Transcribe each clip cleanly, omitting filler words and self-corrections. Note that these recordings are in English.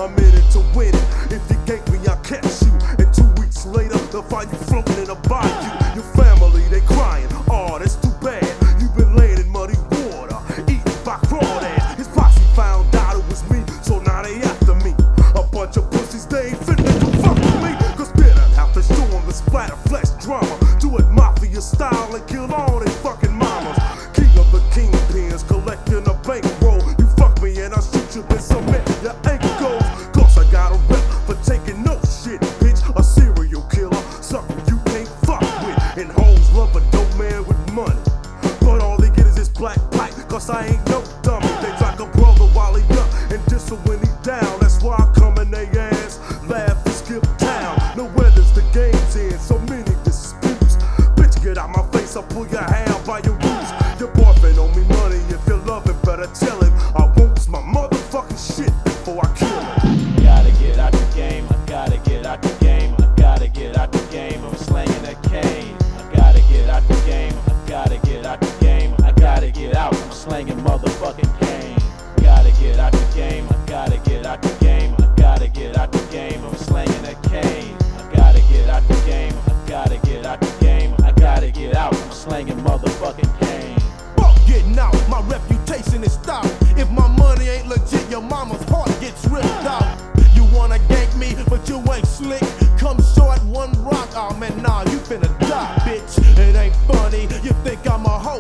I'm in it to win it. If you gank me, I'll catch you. And 2 weeks later, they'll find you floating in a bayou. Your family, they crying, oh, that's too bad. You've been laying in muddy water, eaten by crawdads. His posse found out it was me, so now they after me. A bunch of pussies, they ain't finna to fuck with me. Cause they don't have to show them the splatter flesh drama. Do it mafia style and kill all they fucking mamas. King of the kingpins, collecting a bankroll. You fuck me and I'll shoot you, then submit your ankles. Cause I got a rep for taking no shit, bitch. A serial killer, something you can't fuck with. And hoes love a dope man with money, but all they get is this black pipe. Cause I ain't no dummy. They track a brother while he up and diss him when he down. That's why I come in they ass, laugh and skip town. No weather's the game's in, so many disputes. Bitch, get out my face, I'll pull your hair by your roots. Your boyfriend owe me money, if you love him, better tell him I won't my motherfucking shit before I kill him. Gotta get out the game, I gotta get out the game, I gotta get out the game, I'm slanging that cane. I gotta get out the game, I gotta get out the game, I gotta get out, I'm slanging motherfucking cane. Gotta get out the game, I gotta get out the game, I gotta get out the game, I'm slanging that cane. I gotta get out the game, I gotta get out the game, I gotta get out, I'm slanging motherfucking cane. Fuck getting out, my reputation is stopped. If my money ain't legit, your mama's heart gets ripped out. You wanna gank me, but you ain't slick. Come short, one rock, oh man, nah, you finna die, bitch. It ain't funny, you think I'm a hoe.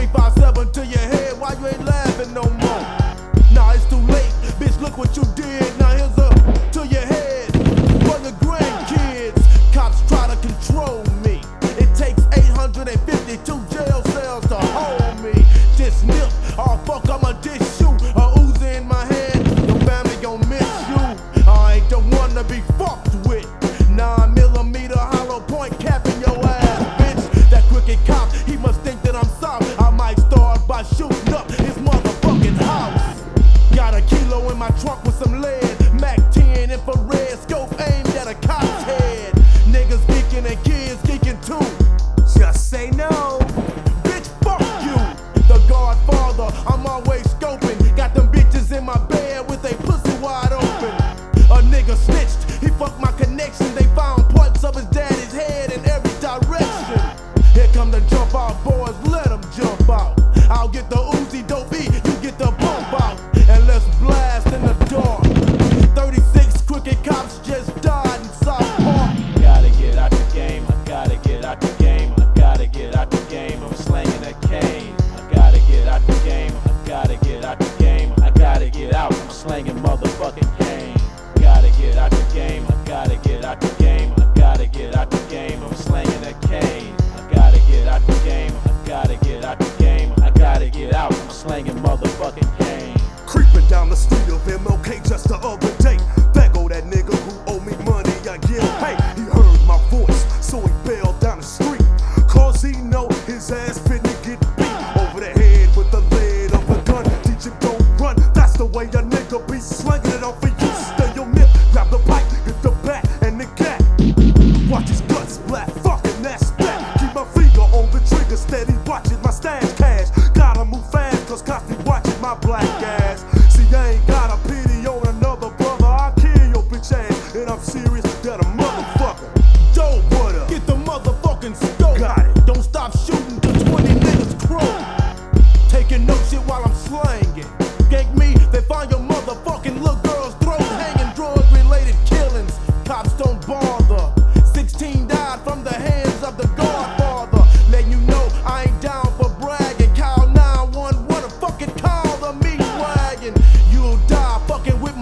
357 to your head, why you ain't laughing no more? Nah, it's too late, bitch, look what you did. Now here's up to your head, for your grandkids. Cops try to control me. It takes 852 jail cells to hold me. Just nip, oh fuck, I'ma dish you. A Uzi in my hand, your family gon' miss you. I ain't the one to be fucked with. 9mm hollow point capping your ass, bitch. That crooked cop, he must think that I'm soft. I might start by shooting up his motherfucking house. Got a kilo in my trunk with some lead. Mac 10 infrared scope aimed at a cop's head. Niggas geeking and kids geeking too. Just say no. Bitch, fuck you. The Godfather, I'm always scoping. Got them bitches in my bed with they pussy wide open. A nigga snitched, he fucked my connection. They found parts of his daddy's head in every direction. Here come the jump out boys, let them jump out. I'll get the Uzi dopey, you get the bump out. And let's blast in the dark. 36 crooked cops just died in South Park. Gotta get out the game, I gotta get out the game, I gotta get out the game, I'm slanging that cane. I gotta get out the game, I gotta get out the game, I gotta get out, I'm slanging motherfucking cane. Gotta get out the game, I gotta get out the game, I gotta get out the game, I'm slanging that cane. I gotta get out the game, I gotta get out the game, I gotta get out, I'm slanging motherfucking cane. Creeping down the street of MLK just the other day. There go that nigga who owe me money, I give. Hey, he heard my voice, so he bailed down the street. Cause he know his ass finna get beat over the head with the lead of a gun. Teach him don't run, that's the way a nigga be slinging it off for you. Stay your nip, grab the pipe, get the bat and the gat. Watch his guts splat, fucking that's that. Keep my finger on the trigger, steady watching my stash cash. Gotta move fast, cause cops be watching my black ass. See, I ain't got a pity on another brother. I'll kill your bitch ass, and I'm serious, that a motherfucker. Dope, What up? get the motherfucking scope. Got it. Don't stop shooting till 20 niggas croak. Taking no shit while I'm slanging. Gank me, they find your motherfucking little girl's throat hanging. Drug-related killings, cops don't bother. 16 died from the hands of the Godfather. Letting you know I ain't down for bragging. Call 911 to fucking call the meat wagon. You'll die fucking with my